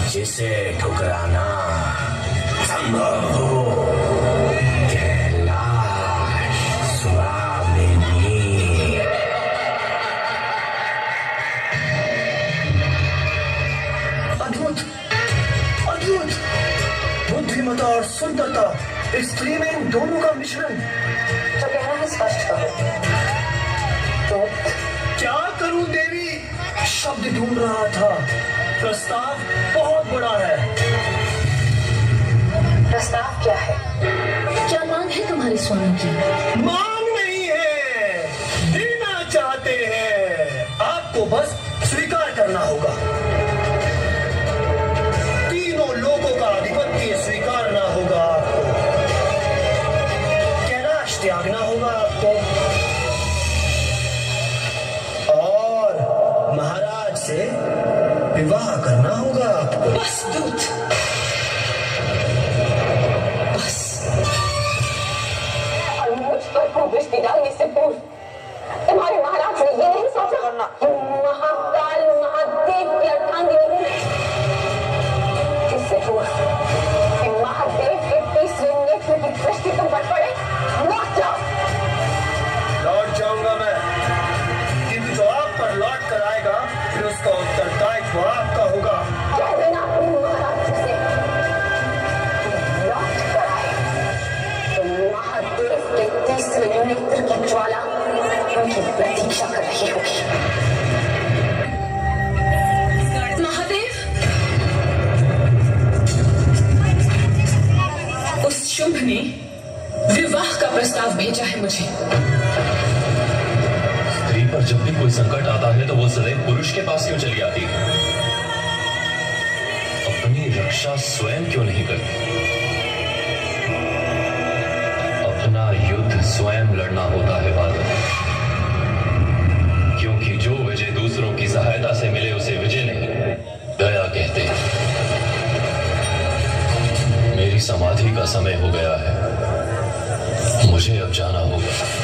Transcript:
जिसे ठुकराना संभव हो। कैलाश स्वामिनी। अद्भुत, अद्भुत। बुद्धिमता और सुंदरता, इस स्त्री में इन दोनों का मिश्रण। जो कहना है स्पष्ट करो। तो क्या करूं देवी? शब्द ढूंढ रहा था। प्रस्ताव बहुत बड़ा है। प्रस्ताव क्या है? क्या मांग है तुम्हारे स्वामी की? मांग नहीं है, देना चाहते हैं। आपको बस स्वीकार करना होगा। तीनों लोगों का आधिपत्य स्वीकारना होगा आपको। कैलाश त्यागना होगा आपको और महाराज से विवाह करना होगा आपको। बस दूत, बस। और मुझ पर दृष्टि डालने से पूर्व तुम्हारे महाराज ने ये नहीं सोचा कि महाकाल महादेव की अर्धांगिनी हूं। इससे पूर्व कि महादेव के तीसरे नेत्र की दृष्टि तुम पर पड़े, लौट जाओ। लौट जाऊंगा मैं, किंतु जो आप पर लौट कर आएगा फिर उसका उत्तरदायित्व आपका होगा। कह देना अपने महाराज से लौट कर आए तो महादेव के तीसरे नेत्र की ज्वाला उनकी प्रतीक्षा कर रही होगी। महादेव, उस शुंभ ने विवाह का प्रस्ताव भेजा है मुझे। स्त्री पर जब भी कोई संकट आता है तो वो सदैव पुरुष के पास क्यों चली आती है? अपनी रक्षा स्वयं क्यों नहीं करती? अपना युद्ध स्वयं लड़ना होता है बादल, क्योंकि जो विजय दूसरों की सहायता से मिले उसे विजय नहीं, दया कहते हैं। मेरी समाधि का समय हो गया है, मुझे अब जाना होगा।